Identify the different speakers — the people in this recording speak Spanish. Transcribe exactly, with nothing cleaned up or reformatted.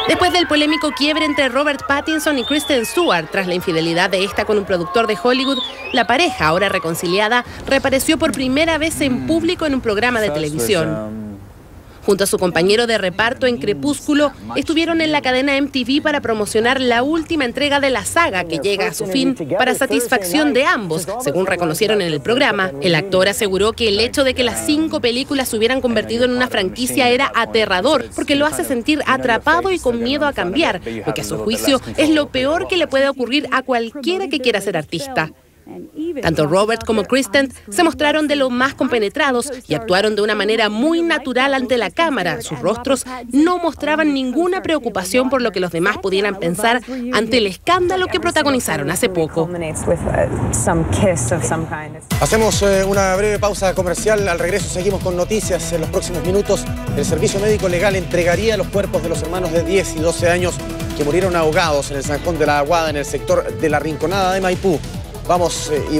Speaker 1: Después del polémico quiebre entre Robert Pattinson y Kristen Stewart, tras la infidelidad de esta con un productor de Hollywood, la pareja, ahora reconciliada, reapareció por primera vez en público en un programa de televisión. Junto a su compañero de reparto en Crepúsculo, estuvieron en la cadena M T V para promocionar la última entrega de la saga, que llega a su fin para satisfacción de ambos, según reconocieron en el programa. El actor aseguró que el hecho de que las cinco películas se hubieran convertido en una franquicia era aterrador, porque lo hace sentir atrapado y con miedo a cambiar, lo que a su juicio es lo peor que le puede ocurrir a cualquiera que quiera ser artista. Tanto Robert como Kristen se mostraron de lo más compenetrados y actuaron de una manera muy natural ante la cámara. Sus rostros no mostraban ninguna preocupación por lo que los demás pudieran pensar ante el escándalo que protagonizaron hace poco.
Speaker 2: Hacemos eh, una breve pausa comercial. Al regreso seguimos con noticias. En los próximos minutos, el Servicio Médico Legal entregaría los cuerpos de los hermanos de diez y doce años que murieron ahogados en el Zanjón de la Aguada, en el sector de la Rinconada de Maipú. Vamos eh, y